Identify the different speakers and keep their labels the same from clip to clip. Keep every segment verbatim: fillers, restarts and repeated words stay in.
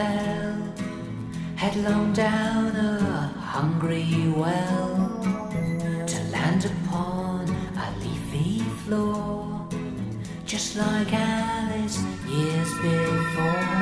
Speaker 1: fell headlong down a hungry well to land upon a leafy floor, just like Alice years before.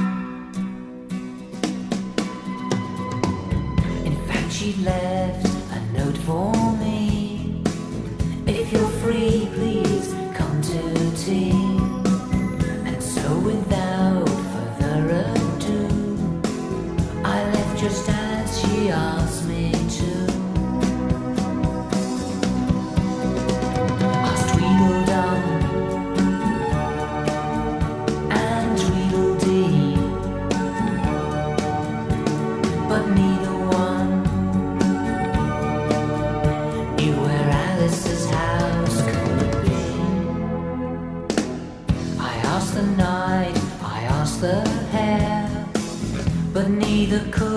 Speaker 1: In fact, she left a note for me: if you're free, please come to tea. And so without further ado, I left just as she asked me to. I Tweedledum and Tweedledee, but neither one knew where Alice's house could be. I asked the night, I asked the hair, but neither could